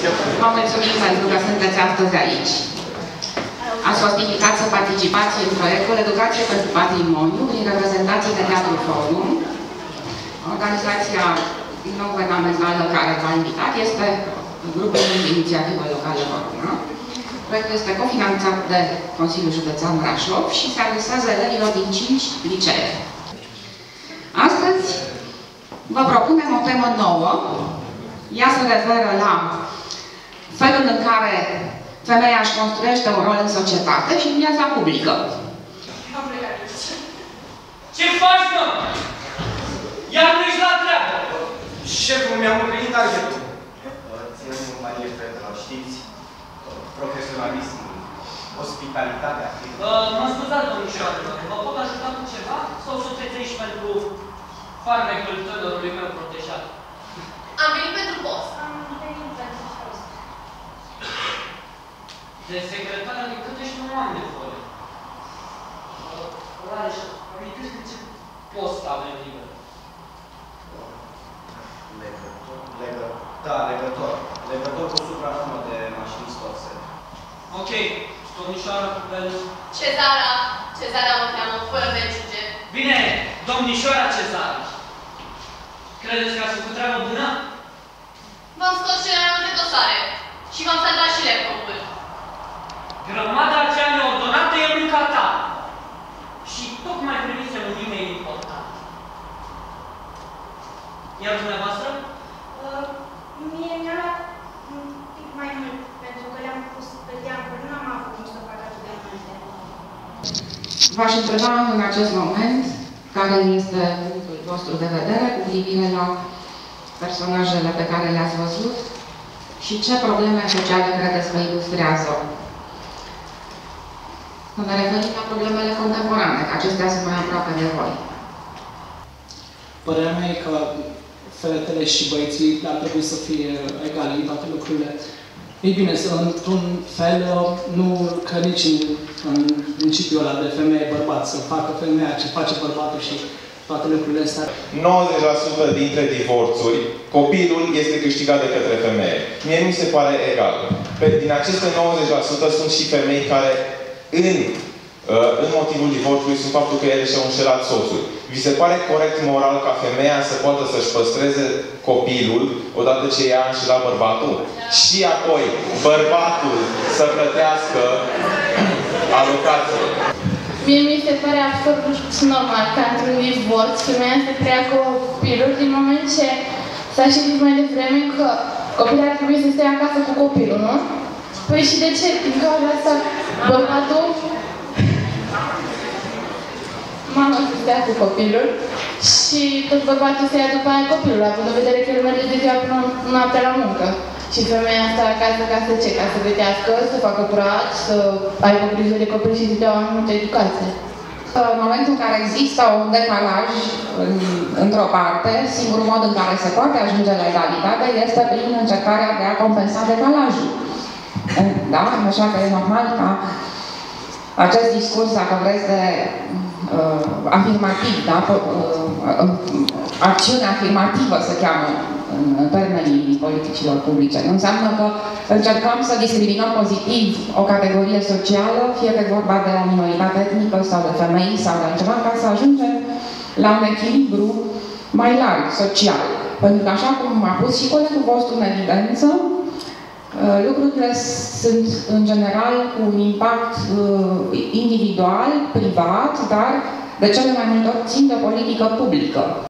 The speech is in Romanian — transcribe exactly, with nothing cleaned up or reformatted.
Vă mulțumim pentru că sunteți astăzi aici. Ați fost invitați să participați în proiectul Educație pentru Patrimoniu prin reprezentații de Teatru Forum. Organizația non-guvernamentală care v-a invitat este grupul de inițiativă locală Română. Proiectul este cofinanțat de Consiliul Județean Brașov și se adresează elevilor din cinci licee. Astăzi vă propunem o temă nouă. Ea se referă la felul în care femeia își construiește un rol în societate și în viața publică. Ce faci, mă? Iar nu ești la treabă! Șeful, mi-am împlinit targetul. Ținem companie Petra, știți? Profesionalism, ospitalitatea. Mă scuzați, domnișoară, vă pot ajuta cu ceva? Sau sunteți aici pentru farmecul tânărului meu protejat? Am venit pentru post. Am venit pentru post. De secretară de câte și nu am nevoie. Rareș, amintiți ce post avem liber? Legător, legător, da, legător. Legător cu supranomă de mașinist offset. Ok, domnișoară Belu. Cezara. Cezara mă cheamă, fără belciuge. Bine, domnișoara Cezara. Credeți că ați făcut treabă bună? V-am scos cele mai multe dosare. Și v-am salvat și laptopul. Grămada aceea neordonată e munca ta. Și tocmai primise un e-mail important. Iar dumneavoastră? Uh, mie mi-a luat un pic mai mult, pentru că le-am pus pe geamuri, nu am avut cum să fac atât de multe. V-aș întreba în acest moment care este punctul vostru de vedere cu privire la personajele pe care le-ați văzut și ce probleme sociale credeți că ilustrează. Să ne referim la problemele contemporane, că acestea sunt mai aproape de voi. Părerea mea e că fetele și băieții ar trebui să fie egale în toate lucrurile. Ei bine, într-un fel, nu că nici în, în principiul ăla de femeie-bărbat, să facă femeia ce face bărbatul și toate lucrurile astea. nouăzeci la sută dintre divorțuri, copilul este câștigat de către femeie. Mie mi se pare egal. Pe, din aceste nouăzeci la sută sunt și femei care, în, în motivul divorțului, sunt faptul că ele și-au înșelat soțul. Vi se pare corect moral ca femeia să poată să-și păstreze copilul odată ce ea a înșelat bărbatul? Și apoi, bărbatul să plătească alocație. Mie mi se pare absolut normal ca într-un divorț femeia să crea copilul din moment ce s-a și zis mai devreme că copilul ar trebui să stea acasă cu copilul, nu? Păi și de ce? Din cauza asta bărbatul mama să stea cu copilul și tot bărbatul să ia după aia copilul, având în vedere că el merge de ziua până noaptea la muncă. Și femeia asta acasă, ca să ce? Ca să vedească, să facă curat, să aibă grijă de copil și să dea o anumită educație. În momentul în care există un decalaj în, într-o parte, singurul mod în care se poate ajunge la egalitate este prin încercarea de a compensa decalajul. Da? Așa că e normal ca acest discurs, dacă vreți, de uh, afirmativ, da? uh, acțiune afirmativă se cheamă în termenii politicilor publice. Nu înseamnă că încercăm să discriminăm pozitiv o categorie socială, fie că e vorba de o minoritate etnică sau de femei sau de altceva, ca să ajungem la un echilibru mai larg, social. Pentru că, așa cum a pus și colegul vostru în evidență, lucrurile sunt, în general, cu un impact individual, privat, dar de cele mai multe ori țin de politică publică.